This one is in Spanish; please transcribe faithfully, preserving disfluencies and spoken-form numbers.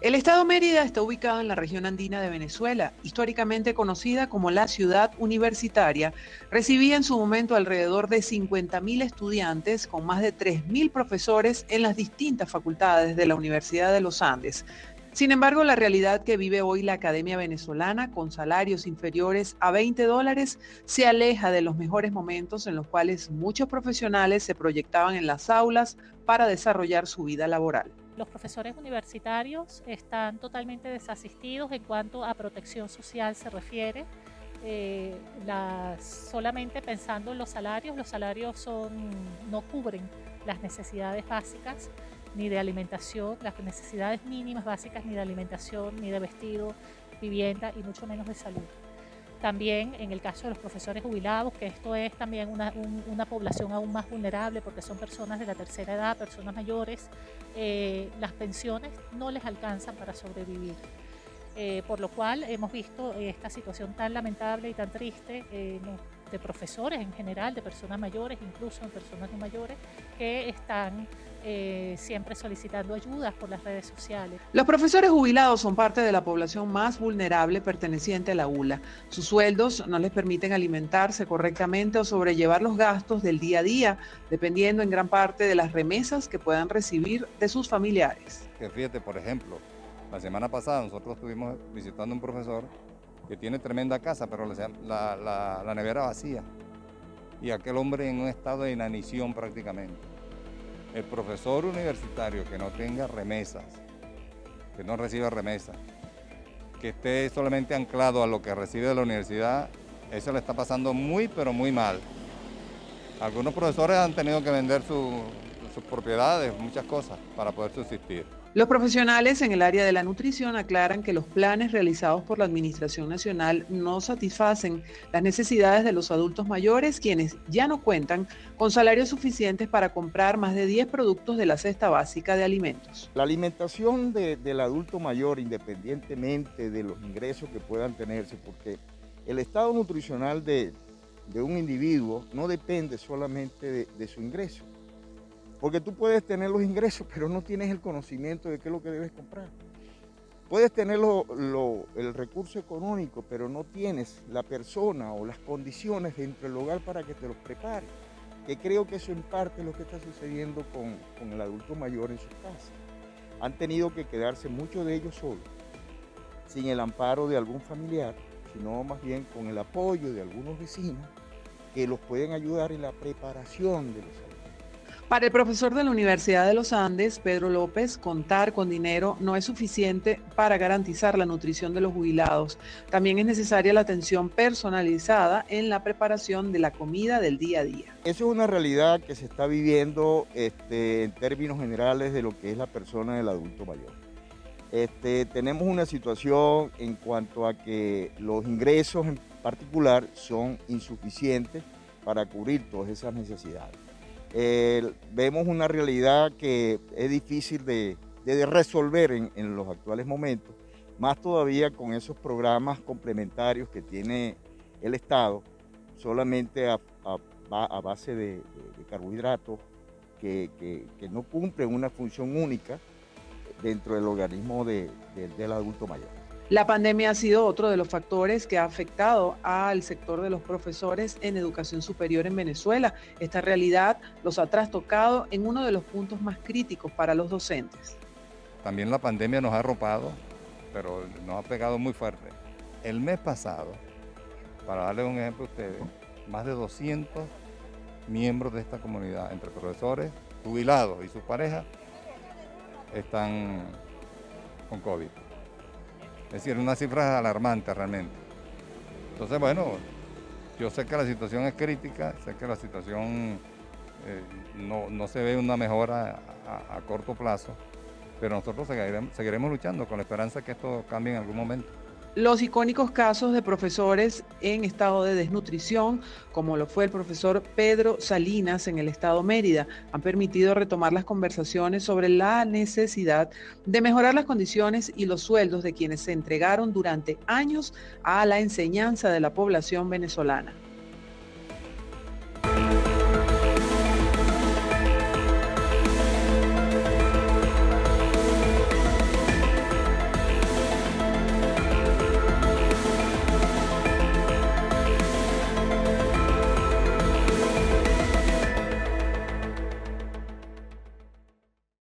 El estado Mérida está ubicado en la región andina de Venezuela, históricamente conocida como la ciudad universitaria. Recibía en su momento alrededor de cincuenta mil estudiantes con más de tres mil profesores en las distintas facultades de la Universidad de los Andes. Sin embargo, la realidad que vive hoy la academia venezolana, con salarios inferiores a veinte dólares, se aleja de los mejores momentos en los cuales muchos profesionales se proyectaban en las aulas para desarrollar su vida laboral. Los profesores universitarios están totalmente desasistidos en cuanto a protección social se refiere. Eh, las, solamente pensando en los salarios, los salarios son, no cubren las necesidades básicas ni de alimentación, las necesidades mínimas básicas ni de alimentación, ni de vestido, vivienda y mucho menos de salud. También en el caso de los profesores jubilados, que esto es también una, un, una población aún más vulnerable porque son personas de la tercera edad, personas mayores, eh, las pensiones no les alcanzan para sobrevivir. Eh, por lo cual hemos visto esta situación tan lamentable y tan triste eh, no, de profesores en general, de personas mayores, incluso de personas no mayores, que están eh, siempre solicitando ayudas por las redes sociales. Los profesores jubilados son parte de la población más vulnerable perteneciente a la U L A. Sus sueldos no les permiten alimentarse correctamente o sobrellevar los gastos del día a día, dependiendo en gran parte de las remesas que puedan recibir de sus familiares. Que fíjate, por ejemplo, la semana pasada nosotros estuvimos visitando a un profesor que tiene tremenda casa, pero la, la, la nevera vacía. Y aquel hombre en un estado de inanición prácticamente. El profesor universitario que no tenga remesas, que no reciba remesas, que esté solamente anclado a lo que recibe de la universidad, eso le está pasando muy, pero muy mal. Algunos profesores han tenido que vender su, sus propiedades, muchas cosas, para poder subsistir. Los profesionales en el área de la nutrición aclaran que los planes realizados por la Administración Nacional no satisfacen las necesidades de los adultos mayores, quienes ya no cuentan con salarios suficientes para comprar más de diez productos de la cesta básica de alimentos. La alimentación de, del adulto mayor, independientemente de los ingresos que puedan tenerse, porque el estado nutricional de, de un individuo no depende solamente de, de su ingreso. Porque tú puedes tener los ingresos, pero no tienes el conocimiento de qué es lo que debes comprar. Puedes tener lo, lo, el recurso económico, pero no tienes la persona o las condiciones dentro del hogar para que te los prepare. Que creo que eso en parte es lo que está sucediendo con, con el adulto mayor en sus casas. Han tenido que quedarse muchos de ellos solos, sin el amparo de algún familiar, sino más bien con el apoyo de algunos vecinos que los pueden ayudar en la preparación de los alimentos. Para el profesor de la Universidad de los Andes, Pedro López, contar con dinero no es suficiente para garantizar la nutrición de los jubilados. También es necesaria la atención personalizada en la preparación de la comida del día a día. Eso es una realidad que se está viviendo este, en términos generales de lo que es la persona del adulto mayor. Este, tenemos una situación en cuanto a que los ingresos en particular son insuficientes para cubrir todas esas necesidades. Eh, vemos una realidad que es difícil de, de resolver en, en los actuales momentos, más todavía con esos programas complementarios que tiene el Estado, solamente a, a, a base de, de, de carbohidratos que, que, que no cumplen una función única dentro del organismo de, de, del adulto mayor. La pandemia ha sido otro de los factores que ha afectado al sector de los profesores en educación superior en Venezuela. Esta realidad los ha trastocado en uno de los puntos más críticos para los docentes. También la pandemia nos ha arropado, pero nos ha pegado muy fuerte. El mes pasado, para darles un ejemplo a ustedes, más de doscientos miembros de esta comunidad, entre profesores, jubilados y sus parejas, están con COVID. Es decir, una cifra alarmante realmente. Entonces, bueno, yo sé que la situación es crítica, sé que la situación eh, no, no se ve una mejora a, a corto plazo, pero nosotros seguiremos, seguiremos luchando con la esperanza de que esto cambie en algún momento. Los icónicos casos de profesores en estado de desnutrición, como lo fue el profesor Pedro Salinas en el estado Mérida, han permitido retomar las conversaciones sobre la necesidad de mejorar las condiciones y los sueldos de quienes se entregaron durante años a la enseñanza de la población venezolana.